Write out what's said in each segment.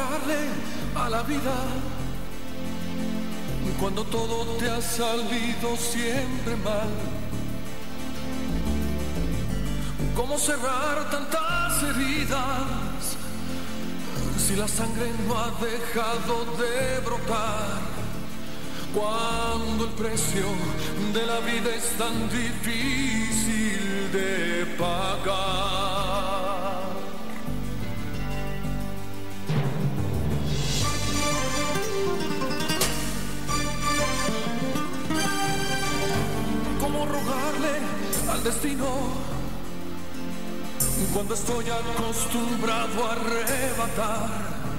rogarle a la vida cuando todo te ha salido siempre mal? ¿Cómo cerrar tantas heridas si la sangre no ha dejado de brotar? Cuando el precio de la vida es tan difícil de pagar. ¿Cómo rogarle al destino cuando estoy acostumbrado a arrebatar?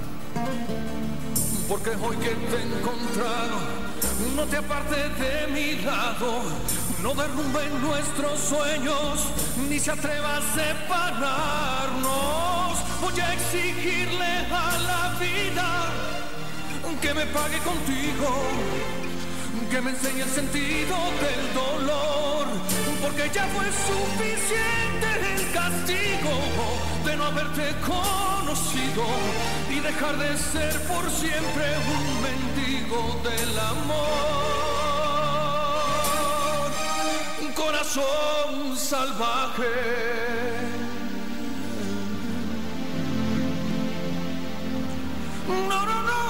Porque hoy que te he encontrado, no te apartes de mi lado, no derrumben nuestros sueños, ni se atreva a separarnos. Voy a exigirle a la vida que me pague contigo, que me enseñe el sentido del dolor, porque ya fue suficiente el castigo de no haberte conocido y dejar de ser por siempre un mendigo del amor. Un corazón salvaje. No, no, no.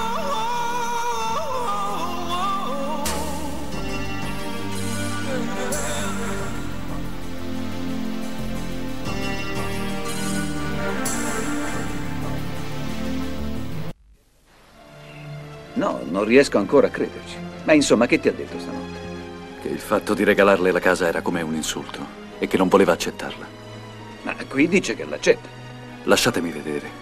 No, non riesco ancora a crederci. Ma insomma, che ti ha detto stanotte? Che il fatto di regalarle la casa era come un insulto e che non voleva accettarla. Ma qui dice che l'accetta. Lasciatemi vedere.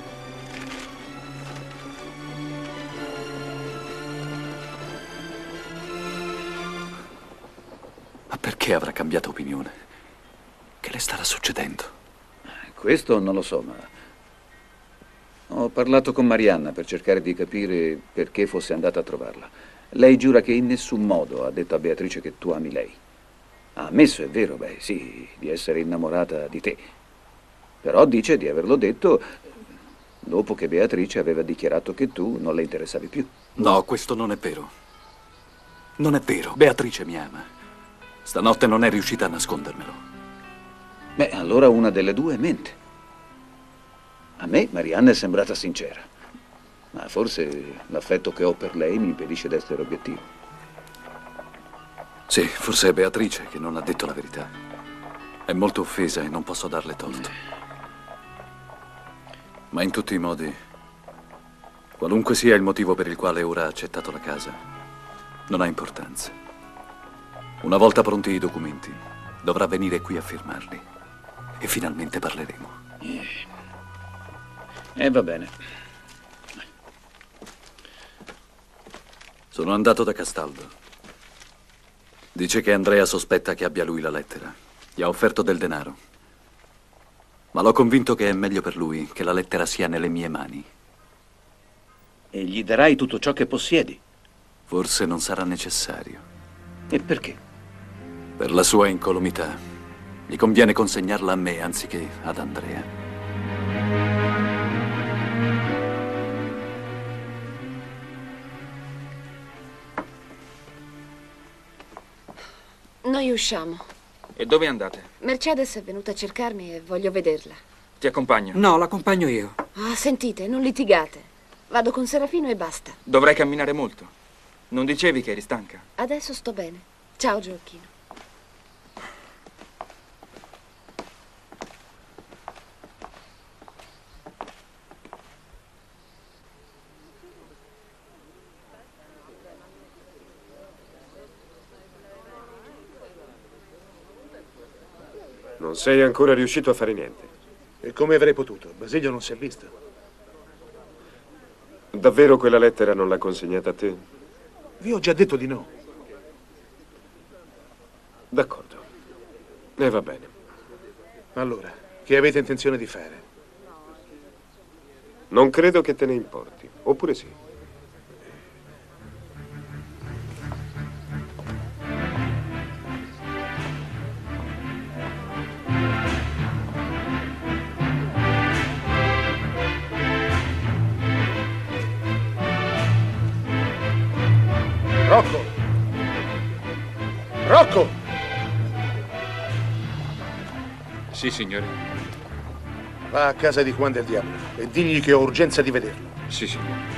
Ma perché avrà cambiato opinione? Che le starà succedendo? Questo non lo so, ma ho parlato con Marianna per cercare di capire perché fosse andata a trovarla. Lei giura che in nessun modo ha detto a Beatrice che tu ami lei. Ha ammesso, è vero, beh, sì, di essere innamorata di te. Però dice di averlo detto dopo che Beatrice aveva dichiarato che tu non le interessavi più. No, questo non è vero. Non è vero. Beatrice mi ama. Stanotte non è riuscita a nascondermelo. Beh, allora una delle due mente. A me Marianna è sembrata sincera, ma forse l'affetto che ho per lei mi impedisce di essere obiettivo. Sì, forse è Beatrice che non ha detto la verità. È molto offesa e non posso darle torto. Ma in tutti i modi, qualunque sia il motivo per il quale ora ha accettato la casa, non ha importanza. Una volta pronti i documenti, dovrà venire qui a firmarli e finalmente parleremo. Va bene. Sono andato da Castaldo. Dice che Andrea sospetta che abbia lui la lettera. Gli ha offerto del denaro. Ma l'ho convinto che è meglio per lui che la lettera sia nelle mie mani. E gli darai tutto ciò che possiedi? Forse non sarà necessario. E perché? Per la sua incolumità. Gli conviene consegnarla a me anziché ad Andrea. Noi usciamo. E dove andate? Mercedes è venuta a cercarmi e voglio vederla. Ti accompagno. No, l'accompagno io. Ah, sentite, non litigate. Vado con Serafino e basta. Dovrai camminare molto. Non dicevi che eri stanca? Adesso sto bene. Ciao, Gioacchino. Non sei ancora riuscito a fare niente. E come avrei potuto? Basilio non si è visto. Davvero quella lettera non l'ha consegnata a te? Vi ho già detto di no. D'accordo. E va bene. Allora, che avete intenzione di fare? Non credo che te ne importi. Oppure sì? Rocco! Rocco! Sì, signore. Va a casa di Juan del Diablo e digli che ho urgenza di vederlo. Sì, signore.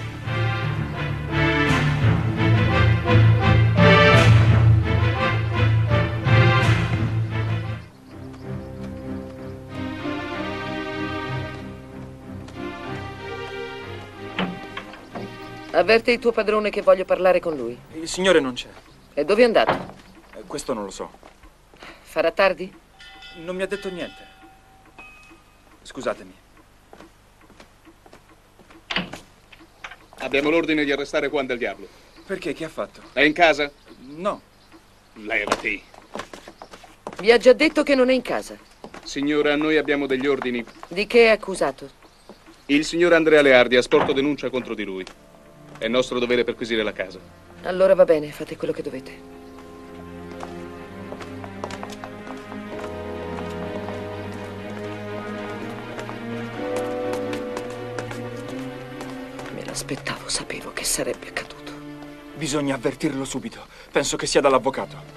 Avverti il tuo padrone che voglio parlare con lui. Il signore non c'è. E dove è andato? Questo non lo so. Farà tardi? Non mi ha detto niente. Scusatemi. Abbiamo l'ordine di arrestare Juan del Diablo. Perché? Che ha fatto? È in casa? No. Levati. Vi ha già detto che non è in casa. Signora, noi abbiamo degli ordini. Di che è accusato? Il signor Andrea Leardi ha sporto denuncia contro di lui. È nostro dovere perquisire la casa. Allora va bene, fate quello che dovete. Me l'aspettavo, sapevo che sarebbe accaduto. Bisogna avvertirlo subito. Penso che sia dall'avvocato.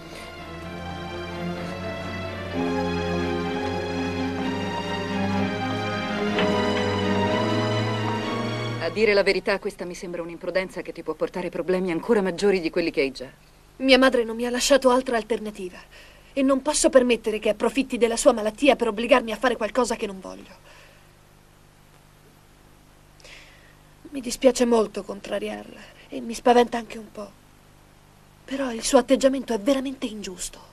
A dire la verità, questa mi sembra un'imprudenza che ti può portare problemi ancora maggiori di quelli che hai già. Mia madre non mi ha lasciato altra alternativa e non posso permettere che approfitti della sua malattia per obbligarmi a fare qualcosa che non voglio. Mi dispiace molto contrariarla e mi spaventa anche un po'. Però il suo atteggiamento è veramente ingiusto.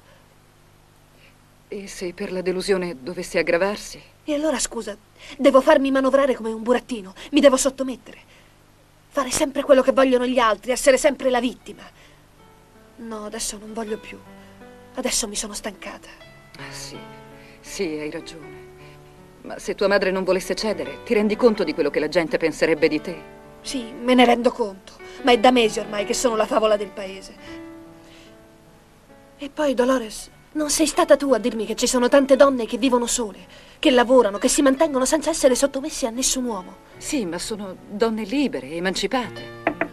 E se per la delusione dovesse aggravarsi? E allora, scusa, devo farmi manovrare come un burattino? Mi devo sottomettere? Fare sempre quello che vogliono gli altri, essere sempre la vittima? No, adesso non voglio più. Adesso mi sono stancata. Ah, sì, hai ragione. Ma se tua madre non volesse cedere, ti rendi conto di quello che la gente penserebbe di te? Sì, me ne rendo conto, ma è da mesi ormai che sono la favola del paese. E poi, Dolores, non sei stata tu a dirmi che ci sono tante donne che vivono sole, che lavorano, che si mantengono senza essere sottomesse a nessun uomo? Sì, ma sono donne libere, emancipate.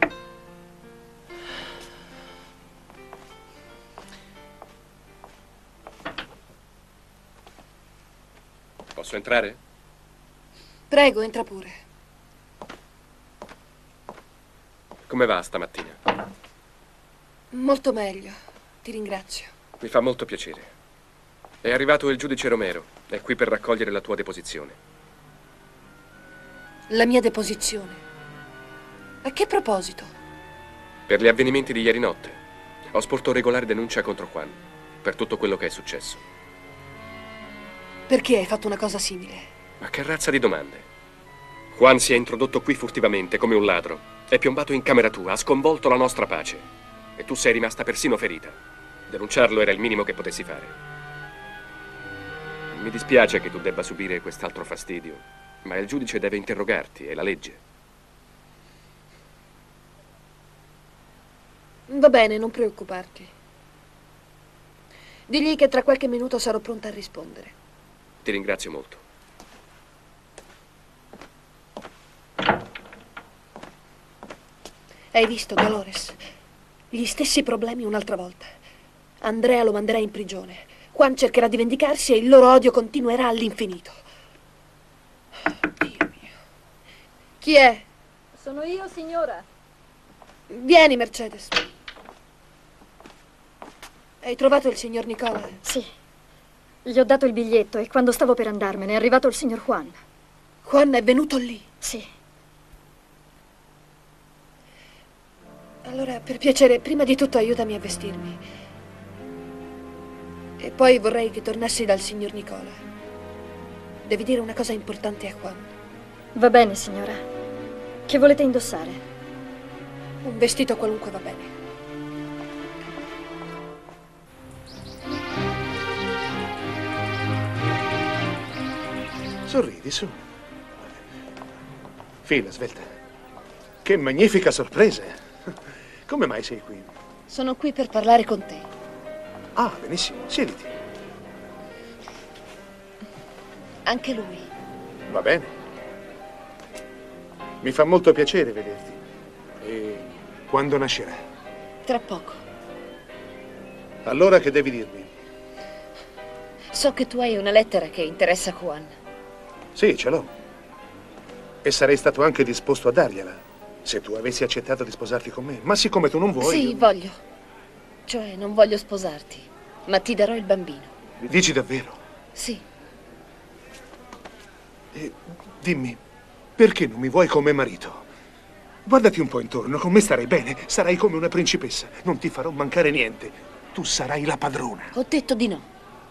Posso entrare? Prego, entra pure. Come va stamattina? Molto meglio, ti ringrazio. Mi fa molto piacere. È arrivato il giudice Romero. È qui per raccogliere la tua deposizione. La mia deposizione? A che proposito? Per gli avvenimenti di ieri notte. Ho sporto regolare denuncia contro Juan. Per tutto quello che è successo. Perché hai fatto una cosa simile? Ma che razza di domande? Juan si è introdotto qui furtivamente come un ladro. È piombato in camera tua, ha sconvolto la nostra pace. E tu sei rimasta persino ferita. Denunciarlo era il minimo che potessi fare. Mi dispiace che tu debba subire quest'altro fastidio, ma il giudice deve interrogarti, è la legge. Va bene, non preoccuparti. Digli che tra qualche minuto sarò pronta a rispondere. Ti ringrazio molto. Hai visto, Dolores? Gli stessi problemi un'altra volta. Andrea lo manderà in prigione. Juan cercherà di vendicarsi e il loro odio continuerà all'infinito. Dio mio. Chi è? Sono io, signora. Vieni, Mercedes. Hai trovato il signor Nicola? Sì. Gli ho dato il biglietto e quando stavo per andarmene è arrivato il signor Juan. Juan è venuto lì? Sì. Allora, per piacere, prima di tutto aiutami a vestirmi. E poi vorrei che tornassi dal signor Nicola. Devi dire una cosa importante a Juan. Va bene, signora. Che volete indossare? Un vestito qualunque va bene. Sorridi, su. Fila, svelta. Che magnifica sorpresa. Come mai sei qui? Sono qui per parlare con te. Ah, benissimo, siediti. Anche lui. Va bene. Mi fa molto piacere vederti. E quando nascerà? Tra poco. Allora che devi dirmi? So che tu hai una lettera che interessa Juan. Sì, ce l'ho. E sarei stato anche disposto a dargliela, se tu avessi accettato di sposarti con me. Ma siccome tu non vuoi... Sì, voglio. Cioè, non voglio sposarti, ma ti darò il bambino. Dici davvero? Sì. E dimmi, perché non mi vuoi come marito? Guardati un po' intorno, con me starai bene, sarai come una principessa, non ti farò mancare niente. Tu sarai la padrona. Ho detto di no.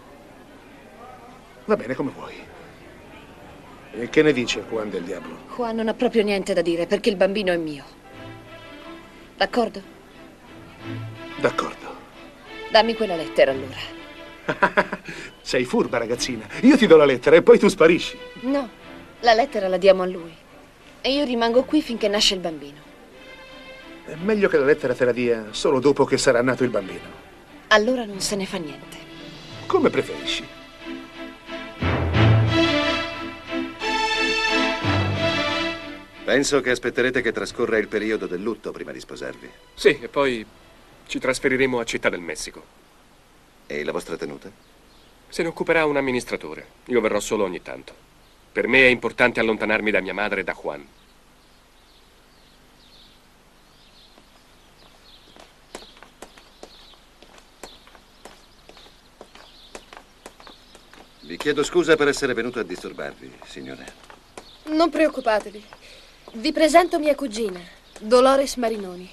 Va bene, come vuoi. E che ne dice Juan del Diablo? Juan non ha proprio niente da dire perché il bambino è mio. D'accordo? D'accordo. Dammi quella lettera allora. Sei furba, ragazzina. Io ti do la lettera e poi tu sparisci. No, la lettera la diamo a lui. E io rimango qui finché nasce il bambino. È meglio che la lettera te la dia solo dopo che sarà nato il bambino. Allora non se ne fa niente. Come preferisci. Penso che aspetterete che trascorra il periodo del lutto prima di sposarvi. Sì, e poi ci trasferiremo a Città del Messico. E la vostra tenuta? Se ne occuperà un amministratore. Io verrò solo ogni tanto. Per me è importante allontanarmi da mia madre e da Juan. Vi chiedo scusa per essere venuto a disturbarvi, signore. Non preoccupatevi. Vi presento mia cugina, Dolores Marinoni.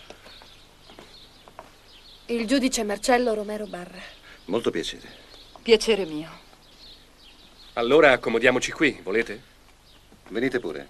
Il giudice Marcello Romero Barra. Molto piacere. Piacere mio. Allora accomodiamoci qui, volete? Venite pure.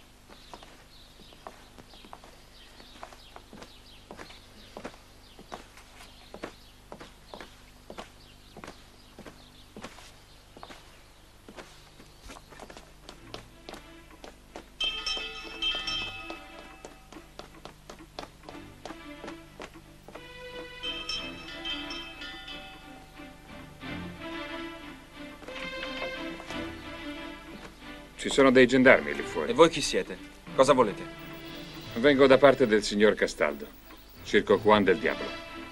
Ci sono dei gendarmi lì fuori. E voi chi siete? Cosa volete? Vengo da parte del signor Castaldo, Circo Juan del Diablo.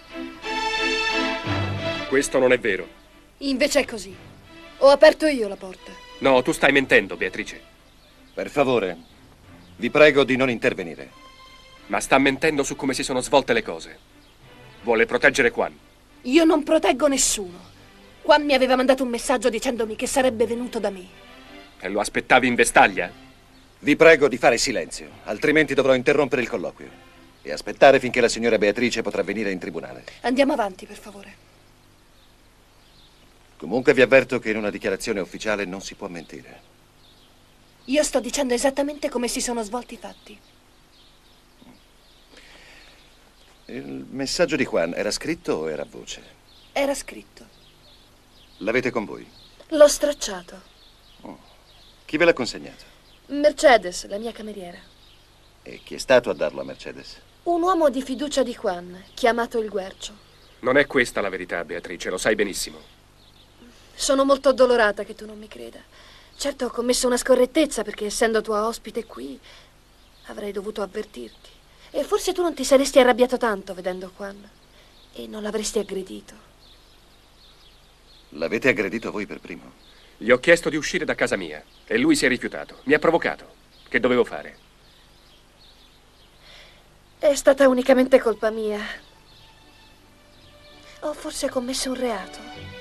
Questo non è vero. Invece è così. Ho aperto io la porta. No, tu stai mentendo, Beatrice. Per favore, vi prego di non intervenire. Ma sta mentendo su come si sono svolte le cose. Vuole proteggere Juan. Io non proteggo nessuno. Juan mi aveva mandato un messaggio dicendomi che sarebbe venuto da me. E lo aspettavi in vestaglia? Vi prego di fare silenzio, altrimenti dovrò interrompere il colloquio e aspettare finché la signora Beatrice potrà venire in tribunale. Andiamo avanti, per favore. Comunque vi avverto che in una dichiarazione ufficiale non si può mentire. Io sto dicendo esattamente come si sono svolti i fatti. Il messaggio di Juan era scritto o era a voce? Era scritto. L'avete con voi? L'ho stracciato. Chi ve l'ha consegnato? Mercedes, la mia cameriera. E chi è stato a darlo a Mercedes? Un uomo di fiducia di Juan, chiamato il Guercio. Non è questa la verità, Beatrice, lo sai benissimo. Sono molto addolorata che tu non mi creda. Certo, ho commesso una scorrettezza perché, essendo tua ospite qui, avrei dovuto avvertirti. E forse tu non ti saresti arrabbiato tanto vedendo Juan e non l'avresti aggredito. L'avete aggredito voi per primo? Gli ho chiesto di uscire da casa mia e lui si è rifiutato. Mi ha provocato. Che dovevo fare? È stata unicamente colpa mia. Ho forse commesso un reato.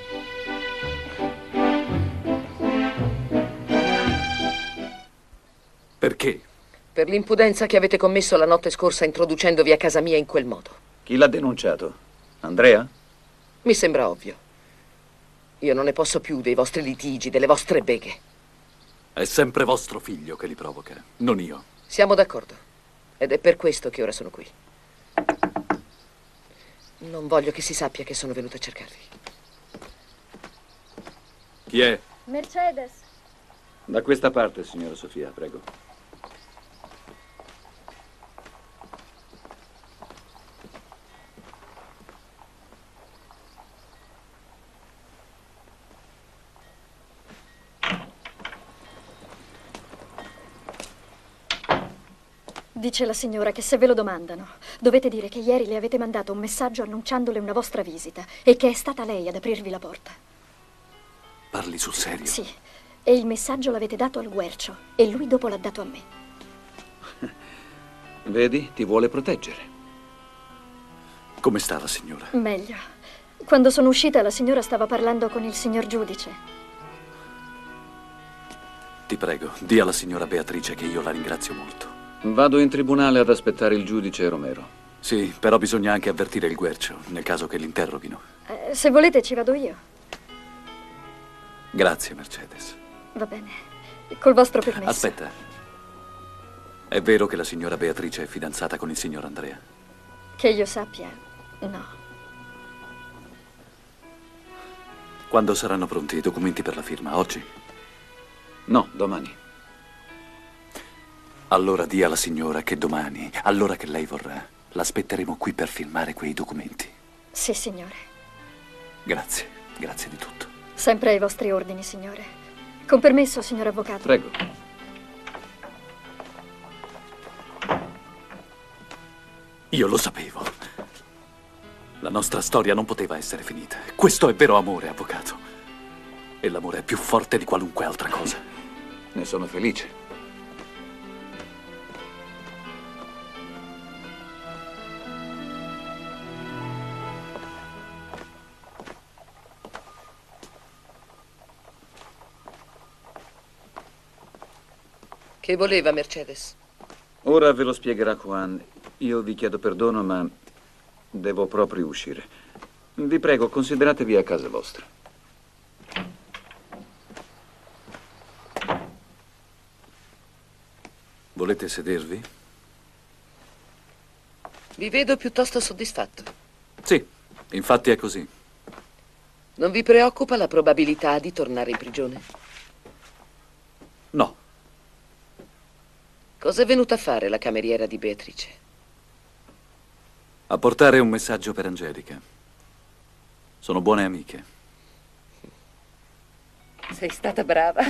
Perché? Per l'impudenza che avete commesso la notte scorsa introducendovi a casa mia in quel modo. Chi l'ha denunciato? Andrea? Mi sembra ovvio. Io non ne posso più dei vostri litigi, delle vostre beghe. È sempre vostro figlio che li provoca, non io. Siamo d'accordo. Ed è per questo che ora sono qui. Non voglio che si sappia che sono venuta a cercarvi. Chi è? Mercedes. Da questa parte, signora Sofia, prego. Dice la signora che se ve lo domandano, dovete dire che ieri le avete mandato un messaggio annunciandole una vostra visita e che è stata lei ad aprirvi la porta. Parli sul serio? Sì, e il messaggio l'avete dato al Guercio e lui dopo l'ha dato a me. Vedi, ti vuole proteggere. Come sta la signora? Meglio. Quando sono uscita la signora stava parlando con il signor giudice. Ti prego, di alla signora Beatrice che io la ringrazio molto. Vado in tribunale ad aspettare il giudice Romero. Sì, però bisogna anche avvertire il Guercio, nel caso che l'interroghino. Se volete ci vado io. Grazie, Mercedes. Va bene. Col vostro permesso. Aspetta. È vero che la signora Beatrice è fidanzata con il signor Andrea? Che io sappia, no. Quando saranno pronti i documenti per la firma? Oggi? No, domani. Allora di alla signora che domani, all'ora che lei vorrà, l'aspetteremo qui per firmare quei documenti. Sì, signore. Grazie, grazie di tutto. Sempre ai vostri ordini, signore. Con permesso, signor avvocato. Prego. Io lo sapevo. La nostra storia non poteva essere finita. Questo è vero amore, avvocato. E l'amore è più forte di qualunque altra cosa. Ne sono felice. Che voleva Mercedes? Ora ve lo spiegherà Juan. Io vi chiedo perdono, ma devo proprio uscire. Vi prego, consideratevi a casa vostra. Volete sedervi? Vi vedo piuttosto soddisfatto. Sì, infatti è così. Non vi preoccupa la probabilità di tornare in prigione? No. Cosa è venuta a fare la cameriera di Beatrice? A portare un messaggio per Angelica. Sono buone amiche. Sei stata brava.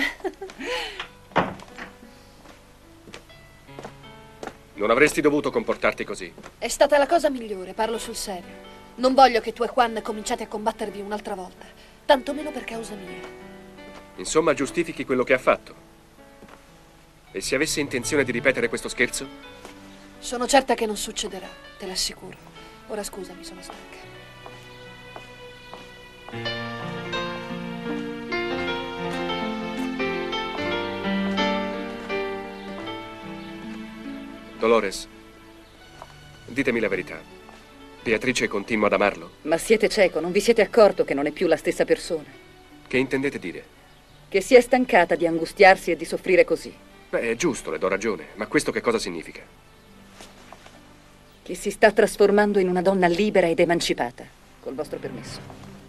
Non avresti dovuto comportarti così. È stata la cosa migliore, parlo sul serio. Non voglio che tu e Juan cominciate a combattervi un'altra volta, tantomeno per causa mia. Insomma, giustifichi quello che ha fatto. E se avesse intenzione di ripetere questo scherzo? Sono certa che non succederà, te l'assicuro. Ora scusami, sono stanca. Dolores, ditemi la verità. Beatrice continua ad amarlo? Ma siete cieco, non vi siete accorto che non è più la stessa persona? Che intendete dire? Che si è stancata di angustiarsi e di soffrire così. Beh, è giusto, le do ragione, ma questo che cosa significa? Che si sta trasformando in una donna libera ed emancipata, col vostro permesso.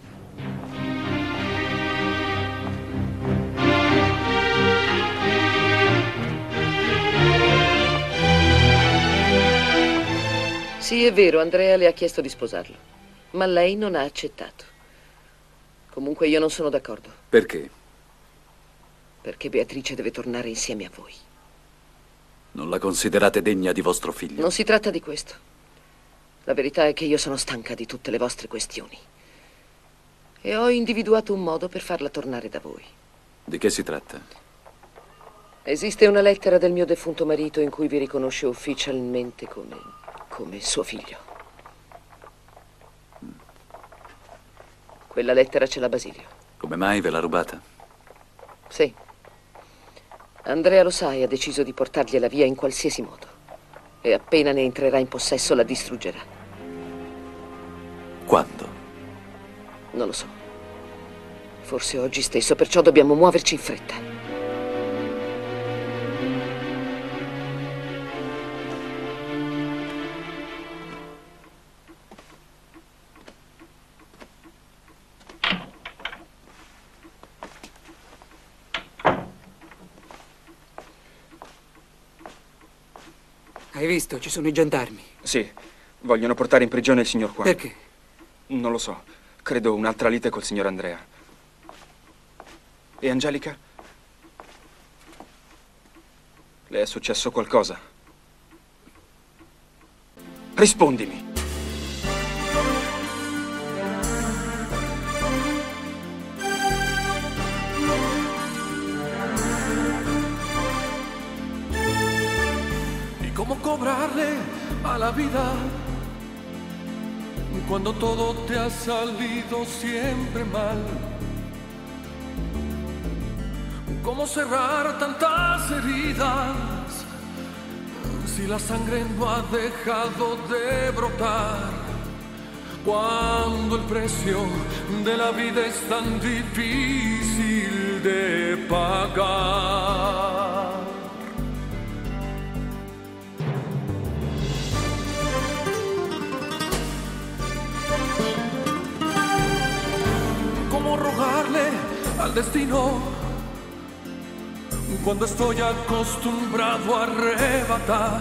Sì, è vero, Andrea le ha chiesto di sposarlo, ma lei non ha accettato. Comunque io non sono d'accordo. Perché? Perché Beatrice deve tornare insieme a voi. Non la considerate degna di vostro figlio? Non si tratta di questo. La verità è che io sono stanca di tutte le vostre questioni. E ho individuato un modo per farla tornare da voi. Di che si tratta? Esiste una lettera del mio defunto marito in cui vi riconosce ufficialmente come suo figlio. Quella lettera ce l'ha Basilio. Come mai ve l'ha rubata? Sì. Andrea lo sa e ha deciso di portargliela via in qualsiasi modo. E appena ne entrerà in possesso la distruggerà. Quando? Non lo so. Forse oggi stesso, perciò dobbiamo muoverci in fretta. Hai visto? Ci sono i gendarmi. Sì, vogliono portare in prigione il signor Juan. Perché? Non lo so. Credo un'altra lite col signor Andrea. E Angelica? Le è successo qualcosa? Rispondimi. ¿Y cómo cobrarle a la vida cuando todo te ha salido siempre mal? ¿Cómo cerrar tantas heridas si la sangre no ha dejado de brotar? Cuando el precio de la vida es tan difícil de pagar. ¿Cómo rogarle al destino cuando estoy acostumbrado a arrebatar?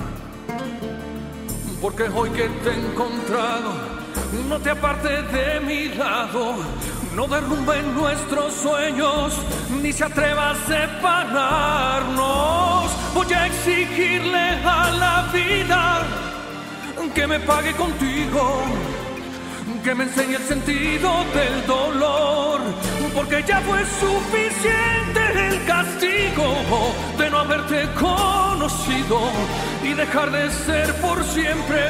Porque hoy que te he encontrado, no te apartes de mi lado, no derrumben nuestros sueños, ni se atreva a separarnos. Voy a exigirle a la vida que me pague contigo, que me enseñe el sentido del dolor, porque ya fue suficiente el castigo de no haberte conocido y dejar de ser por siempre